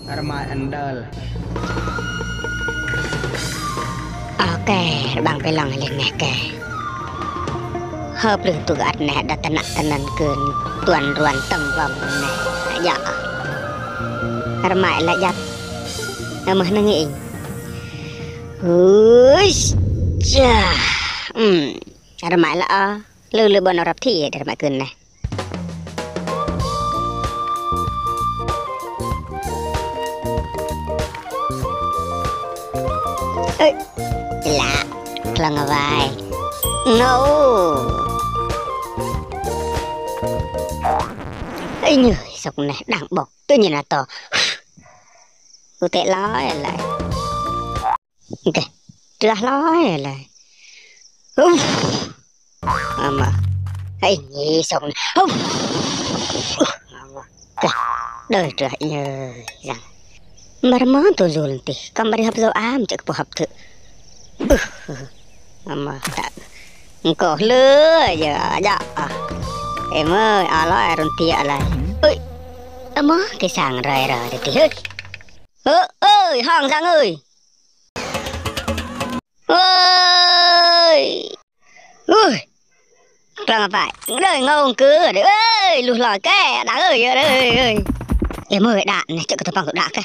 Armai andal. Ok, bang pelang lên nè kè. Hợp lưng tụi gạt nè đã tận nặng cơn tuần ruan tầm vòng nè. Dạ. Armai lại giặt. Mà nó nghĩ. Ui. Chà. Armai là lư bọn nó rập thị để Armai cơn nè. Ê, lạ, lần ở vai. No. Ê nhờ, sọc này đằng bọc, tự nhiên là to. Tôi tệ lói lại. Ok, ra lói lại. Mà, ê nhì sọc này. Ok, đời trời nhờ, rằng. Marah tu zulti, kamari hap zo am cek po hap tu. Mama tak, engkau le ya ya. Em ơi, alo eron tia lại. Ơi, ama cái sang rai ra để tia. Ơi, hàng sang ơi. Ơi, ơi, làm phải, đời ngông cứ ở đấy. Ơi, lùi lòi cái, đáng ơi ơi. Em ơi đạn này, chắc cái thằng bằng đạn cái.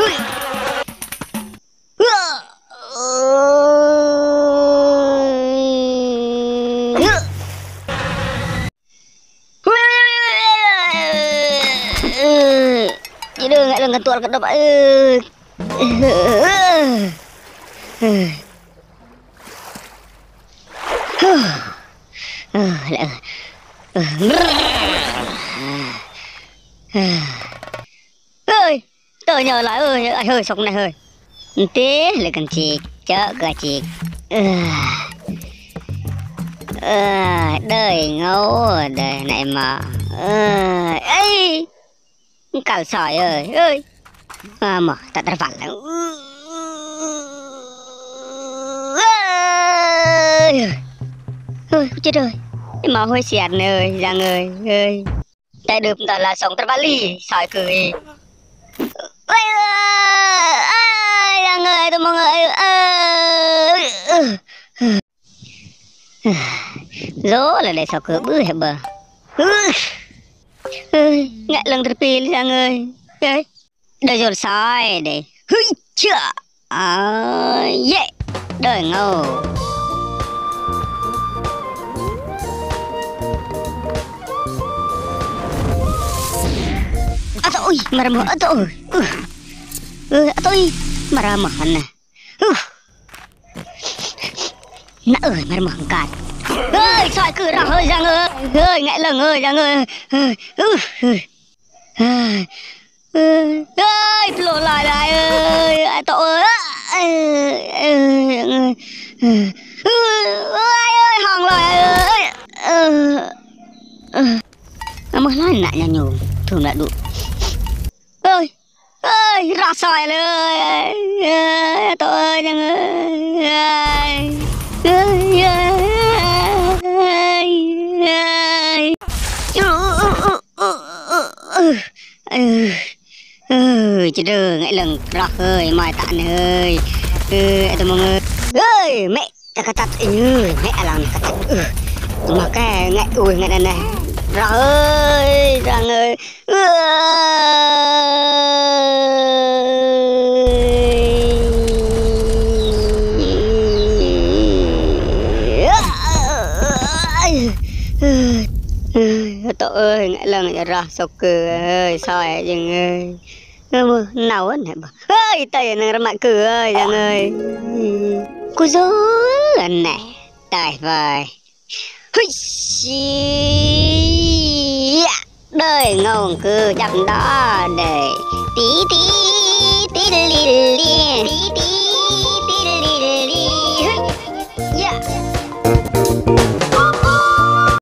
Chị đừng lại lần tuột cái đó vậy. Ơi, tôi nhờ lại ơi, hơi sọc này hơi. Thế là cần chị chợ cả chị. Đời ngấu đời này mà. Ê, cào sỏi ơi. Mà ta phản lại. Ơi, chết rồi. Mà hơi xẹt ơi, Giang ơi. Tại được ta là sống ta vali, sỏi cười. Ôi ơi, Giang ơi, tôi mọi người dỗ là để sao cửa bữa hẹp bờ. Ngại lần thật pin Giang ơi. Đời rồi soi để hứi chữa. Yeah. Đời ngầu. Ôi, marah atoy. Atoy, marah nè. Nã ơi, marah cạn. Ơi, soi cửa ra hơi Giang ơi. Ơi, ngại lần ơi Giang ơi. Ơi, lộ lại ơi. Tội ơi. Ơi, hòn lại ơi. Mà lại nãy nhà nhung, thường lại đủ. Ơi, ra sỏi ơi. Tội ơi Giang ơi. Chứ đừng ngại lần ra ơi, mai tạn ơi. Tụi mọi người. Ơi, mẹ, ta tắt mẹ làm ta tắt. Mà cái ngại ngại này. Ra ơi, Giang ơi. Tội ơi, ngại lần ra sọc cửa ơi, soi Giang ơi. Nào á nè bà. Ơi, tay nó ra mặt cửa ơi, Giang ơi. Cô dối lần này, tài vời. Hây xì. Đời ngông cứ chậm đó đời tí tí tí li li tí tí